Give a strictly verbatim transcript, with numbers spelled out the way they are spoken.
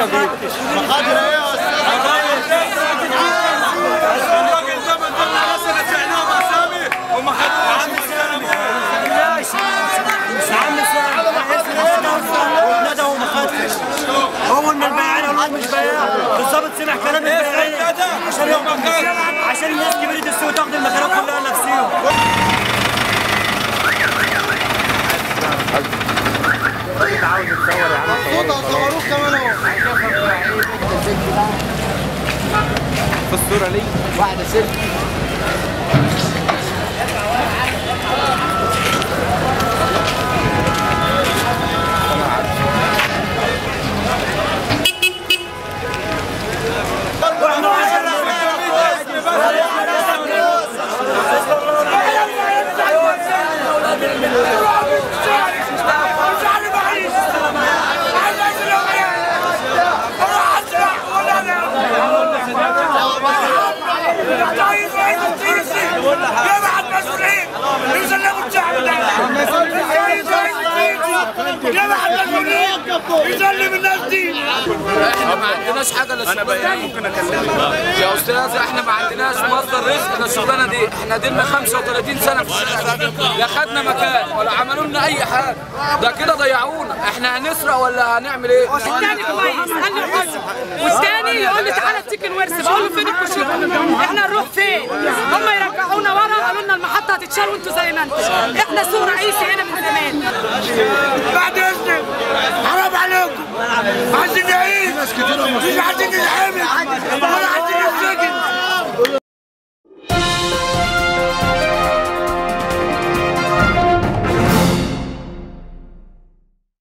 اول ما البياعين قالوا مش بياع بالظبط سمع كلام البياعين عشان عشان الناس كبرت السوق تاخد المكانات كلها لنفسهم. عاوز تصور يا عم صوروك كمان اهو. في الصوره ليه؟ واحده سيلفي. جمع المسؤولين يسلموا الشعب ده. جمع المسؤولين يسلم الناس دي. احنا ما عندناش حاجه للشغلانه دي. ممكن اكلمك يا استاذ؟ احنا ما عندناش مصدر رزق للشغلانه دي. احنا دينا خمسة وثلاثين سنه في الشغل، لا خدنا مكان ولا عملوا لنا اي حاجه. ده كده ضيعونا. احنا هنسرق ولا هنعمل ايه؟ الثاني كويس قال لي حاجه، والثاني يقول لي تعالى اديك الورث. بقول له فين الكشوف؟ احنا نروح فين؟ هم يرجعونا ورا، قالوا لنا المحطه هتتشال وانتوا زي ما انتوا. احنا سوق رئيسي هنا من زمان. بعد اذنك حرام عليكم، عايزين نعيش مش عايزين نتعامل.